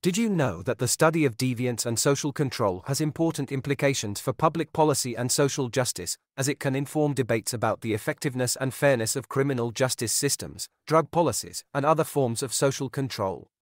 Did you know that the study of deviance and social control has important implications for public policy and social justice, as it can inform debates about the effectiveness and fairness of criminal justice systems, drug policies, and other forms of social control?